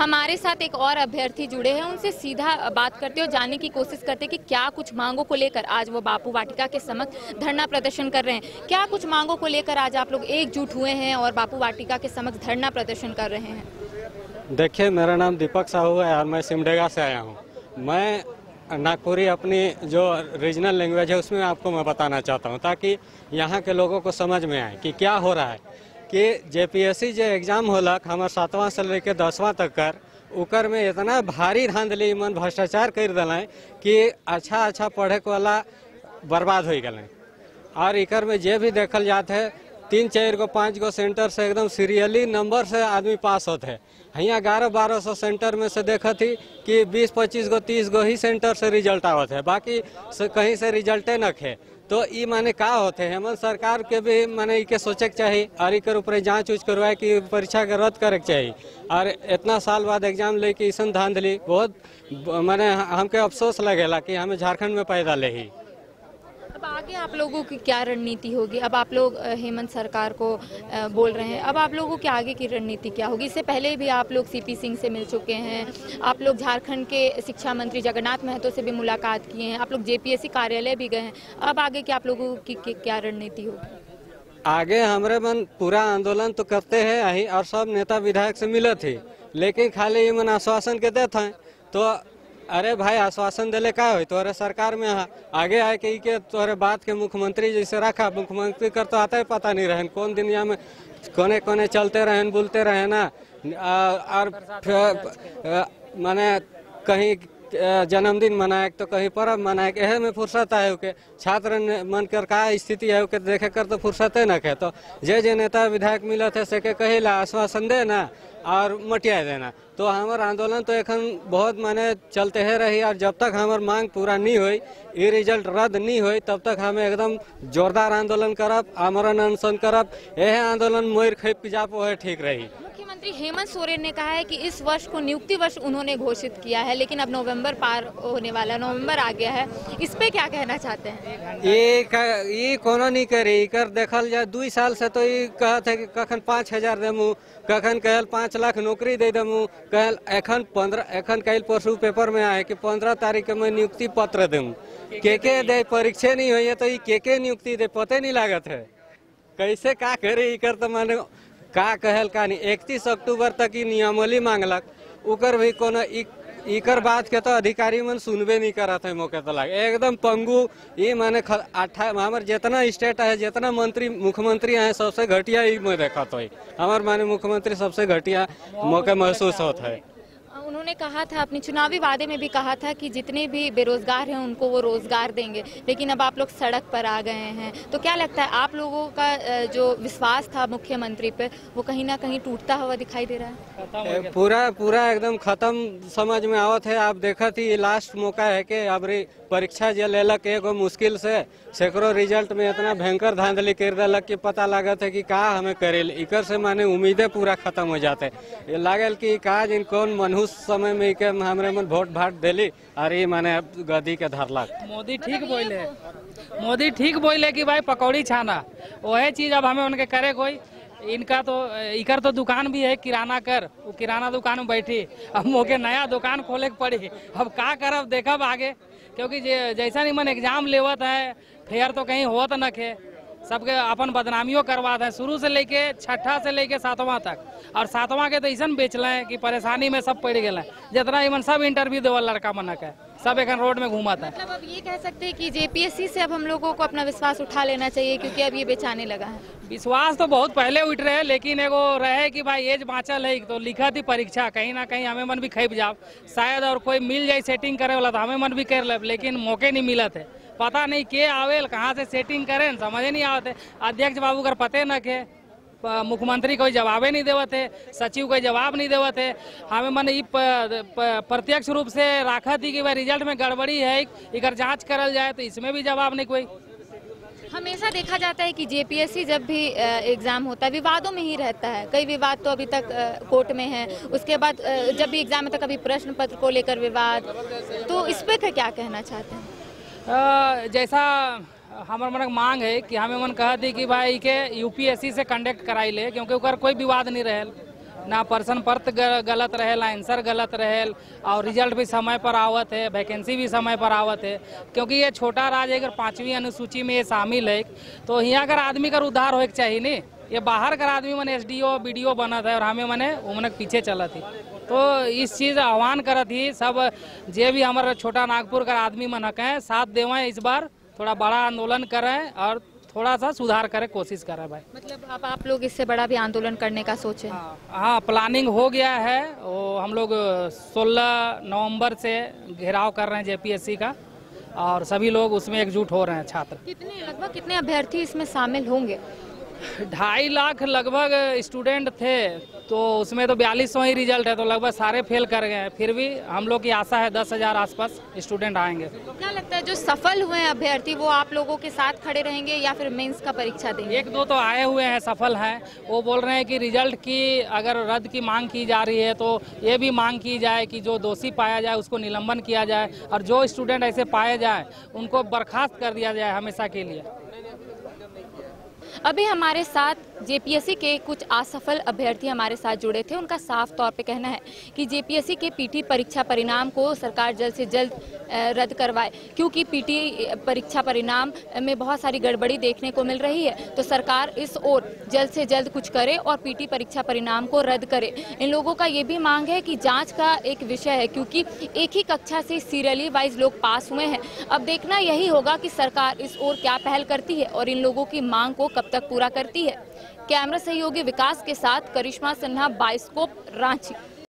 हमारे साथ एक और अभ्यर्थी जुड़े हैं, उनसे सीधा बात करते और जानने की कोशिश करते कि क्या कुछ मांगों को लेकर आज वो बापू वाटिका के समक्ष धरना प्रदर्शन कर रहे हैं। क्या कुछ मांगों को लेकर आज आप लोग एकजुट हुए हैं और बापू वाटिका के समक्ष धरना प्रदर्शन कर रहे हैं? देखिए, मेरा नाम दीपक साहू है और मैं सिमडेगा से आया हूँ। मैं नागपुरी अपनी जो रीजनल लैंग्वेज है उसमें आपको मैं बताना चाहता हूँ, ताकि यहाँ के लोगों को समझ में आए कि क्या हो रहा है। कि जेपीएससी जो एग्जाम होलक हमारे 7वां से लेकर 10वां तक कर उकर में इतना भारी धांधली मन भ्रष्टाचार कर दिल कि अच्छा पढ़े वाला बर्बाद हो गए। और इकर में जे भी देखल जाते है 3-4 गो 5 गो सेंटर से एकदम सीरियली नंबर से आदमी पास होते हैं। यहाँ 1100-1200 सेंटर में से देखा थी कि 20-25 गो 30 गो ही सेंटर से रिजल्ट आवत है, बाकी से कहीं से रिजल्टे न खे। तो ई माने का होते हैं, हेमंत सरकार के भी माने इके सोचे के चाहिए और इकर ऊपर जांच उच करवाए कि परीक्षा के रद्द करे के चाहिए। और इतना साल बाद एग्जाम लेके ऐसा धांधली बहुत माने हमके अफसोस लगेला कि हमें झारखंड में पैदा ले ही। अब आगे आप लोगों की क्या रणनीति होगी? अब आप लोग हेमंत सरकार को बोल रहे हैं, अब आप लोगों की आगे की रणनीति क्या होगी? इससे पहले भी आप लोग सीपी सिंह से मिल चुके हैं, आप लोग झारखंड के शिक्षा मंत्री जगन्नाथ महतो से भी मुलाकात किए हैं, आप लोग जेपीएससी कार्यालय भी गए हैं। अब आगे की आप लोगों की क्या रणनीति होगी? आगे हमारे मन पूरा आंदोलन तो करते हैं और सब नेता विधायक से मिले थे, लेकिन खाली ये मन आश्वासन के देते हैं। तो अरे भाई, आश्वासन दिले का हो तोरे सरकार में आगे आए के तोरे बात के मुख्यमंत्री जैसे रखा, मुख्यमंत्री कर तो आता ही पता नहीं रहे कौन दुनिया में कोने कोने चलते रहे बोलते रहे ना। और माने कहीं जन्मदिन मनाए तो कहीं पर्व मनाए, यह में फुर्सत है के छात्र मन कर का स्थिति है के देखे कर तो फुर्सत है न के। तो जे नेता विधायक मिले थे से के कहे ला आश्वासन देना और मटिया देना। तो हमार आंदोलन तो एखन बहुत माने चलते है रही, और जब तक हमार मांग पूरा नहीं हुई, ये रिजल्ट रद्द नहीं हुई, तब तक हमें एकदम जोरदार आंदोलन करब, आमरण अनशन करब। यह आंदोलन मोर खेप जापो है ठीक रही। मुख्यमंत्री हेमंत सोरेन ने कहा है कि इस वर्ष को नियुक्ति वर्ष उन्होंने घोषित किया है, लेकिन अब नवंबर पार होने वाला है, नवंबर आ गया है, इस पे क्या कहना चाहते हैं? ये कोनो नहीं करी कर देखल जाए 2 साल से तो ये कहत है कि कखन 5000 देमु, कखन कहल 5 लाख नौकरी दे देमु, कहल एखन 15 एखन कल परसों पेपर में आए कि 15 तारीख में नियुक्ति पत्र देमु। के दे परीक्षा नहीं हुई है तो ये के नियुक्ति दे पते नहीं लागत है। कैसे का करे इकर तो माने का कहल का नहीं। 31 अक्टूबर तक ही नियमावली मांगलक, उकर भी कोनो इकर बात के तो अधिकारी मन सुनबे नहीं करत है। मौके तो लगे एकदम पंगु। ये माने हमारे जितना स्टेट है, जितना मंत्री मुख्यमंत्री है, सबसे घटिया ही मैं देखा तो हमारे माने मुख्यमंत्री सबसे घटिया मौके महसूस होता है। उन्होंने कहा था, अपनी चुनावी वादे में भी कहा था कि जितने भी बेरोजगार हैं उनको वो रोजगार देंगे, लेकिन अब आप लोग सड़क पर आ गए हैं। तो क्या लगता है आप लोगों का जो विश्वास था मुख्यमंत्री पे वो कहीं ना कहीं टूटता हुआ दिखाई दे रहा है? पूरा एकदम खत्म समझ में आवत है। आप देखा थी ये लास्ट मौका है कि अब परीक्षा जे लेलक एगो मुश्किल से सैकड़ों रिजल्ट में इतना भयंकर धांधली कर दिलक कि पता लागत है कि का हमें करे। इकर से माने उम्मीदें पूरा खत्म हो जाते। ये लागल कि का जिन कौन मनहूस समय में के हमरे मन वोट भाट दिली और ये माने गदी के धरलक। मोदी ठीक बोले कि भाई पकौड़ी छाना वही चीज अब हमें उनके करे कोई। इनका तो इकर तो दुकान भी है किराना कर, वो किराना दुकान में बैठी, अब मोके नया दुकान खोले के पड़ी। अब का करब देखब आगे, क्योंकि जैसा नहीं मन एग्जाम लेवत है, फेयर तो कहीं होत न खे, सबके अपन बदनामियों करवाते हैं शुरू से लेके 6ठा से लेके 7वां तक। और 7वां के तो ऐसा बेचल है कि परेशानी में सब पड़ गए। जितना इमन सब इंटरव्यू देवल लड़का मनक है, सब एक रोड में घूमाता है। मतलब अब ये कह सकते हैं कि जेपीएससी से अब हम लोगों को अपना विश्वास उठा लेना चाहिए, क्योंकि अब ये बेचाने लगा है। विश्वास तो बहुत पहले उठ रहे हैं, लेकिन एगो रहे कि भाई एज बाँचल है तो लिखा थी परीक्षा, कहीं ना कहीं हमें मन भी खेप जाओ शायद, और कोई मिल जाए सेटिंग करे वाला तो हमें मन भी कर ले, लेकिन मौके नहीं मिला थे। पता नहीं के आवेल कहाँ से सेटिंग करें समझ नहीं आवते। अध्यक्ष बाबू कर पते न के, मुख्यमंत्री कोई जवाबे नहीं देवते, सचिव कोई जवाब नहीं देवते। हमें मन प्रत्यक्ष रूप से रखा थी कि भाई रिजल्ट में गड़बड़ी है, इकर जांच करल जाए, तो इसमें भी जवाब नहीं कोई। हमेशा देखा जाता है कि जेपीएससी जब भी एग्जाम होता है विवादों में ही रहता है। कई विवाद तो अभी तक कोर्ट में है, उसके बाद जब भी एग्जाम होता है कभी प्रश्न पत्र को लेकर विवाद, तो इस पे क्या कहना चाहते हैं? जैसा हमारे मन मांग है कि हमें मन कहा थी कि भाई के यूपीएससी से कंडक्ट कराई ले, क्योंकि उकर कोई विवाद नहीं रहे ना प्रश्न पत्र गलत रहे, ना आंसर गलत रहे, और रिजल्ट भी समय पर आवत है, वैकेंसी भी समय पर आवत है। क्योंकि ये छोटा राज्य अगर 5वीं अनुसूची में ये शामिल है तो यहाँ कर आदमी का उद्धार होके चाहिए नहीं। ये बाहर कर आदमी मैंने SDO BDO बना था और हमें मैंने पीछे चला थी। तो इस चीज़ आह्वान करत ही सब जे भी हमारा छोटा नागपुर का आदमी मन है साथ देवें, इस बार थोड़ा बड़ा आंदोलन करें और थोड़ा सा सुधार करे, कोशिश करें भाई। मतलब अब आप लोग इससे बड़ा भी आंदोलन करने का सोचे? हाँ, प्लानिंग हो गया है। वो हम लोग 16 नवंबर से घेराव कर रहे हैं JPSC का और सभी लोग उसमें एकजुट हो रहे हैं छात्र। लगभग कितने अभ्यर्थी इसमें शामिल होंगे? 2.5 लाख लगभग स्टूडेंट थे, तो उसमें तो 4200 ही रिजल्ट है, तो लगभग सारे फेल कर गए हैं। फिर भी हम लोग की आशा है 10,000 आसपास स्टूडेंट आएंगे। क्या लगता है जो सफल हुए हैं अभ्यर्थी वो आप लोगों के साथ खड़े रहेंगे या फिर मेंस का परीक्षा देंगे? 1-2 तो आए हुए हैं, सफल हैं। वो बोल रहे हैं कि रिजल्ट की अगर रद्द की मांग की जा रही है तो ये भी मांग की जाए कि जो दोषी पाया जाए उसको निलंबन किया जाए और जो स्टूडेंट ऐसे पाए जाए उनको बर्खास्त कर दिया जाए हमेशा के लिए। अभी हमारे साथ JPSC के कुछ असफल अभ्यर्थी हमारे साथ जुड़े थे। उनका साफ तौर पे कहना है कि JPSC के PT परीक्षा परिणाम को सरकार जल्द से जल्द रद्द करवाए, क्योंकि PT परीक्षा परिणाम में बहुत सारी गड़बड़ी देखने को मिल रही है। तो सरकार इस ओर जल्द से जल्द कुछ करे और PT परीक्षा परिणाम को रद्द करे। इन लोगों का ये भी मांग है कि जाँच का एक विषय है, क्योंकि एक ही कक्षा से सीरियली वाइज लोग पास हुए हैं। अब देखना यही होगा कि सरकार इस ओर क्या पहल करती है और इन लोगों की मांग को कब तक पूरा करती है। कैमरा सहयोगी विकास के साथ करिश्मा सिन्हा, बाइस्कोप, रांची।